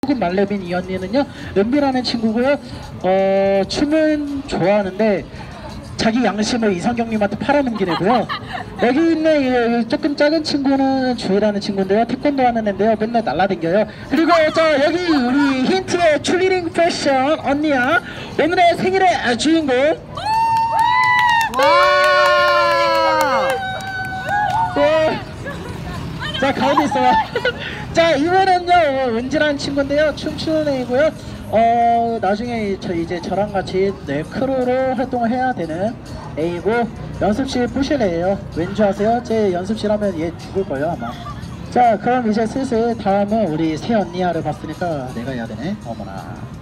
말레빈 이 언니는요 은비라는 친구고요. 춤은 좋아하는데 자기 양심을 이성경님한테 팔아넘긴 애고요. 여기 있는 이 조금 작은 친구는 주희라는 친구인데요. 태권도 하는 애인데요. 맨날 날라댕겨요. 그리고 저 여기 우리 힌트의 추리링 패션 언니야. 오늘의 생일의 주인공. 네. 자 가운데 있어요. 자 이번엔요 은지라는 친구인데요. 춤추는 애이고요. 나중에 이제 저랑 같이 크루로 활동을 해야 되는 애이고 연습실 부실애예요. 왠지 아세요? 제 연습실 하면 얘 죽을 거예요 아마. 자 그럼 이제 슬슬 다음은 우리 새 언니야를 봤으니까 내가 해야 되네. 어머나.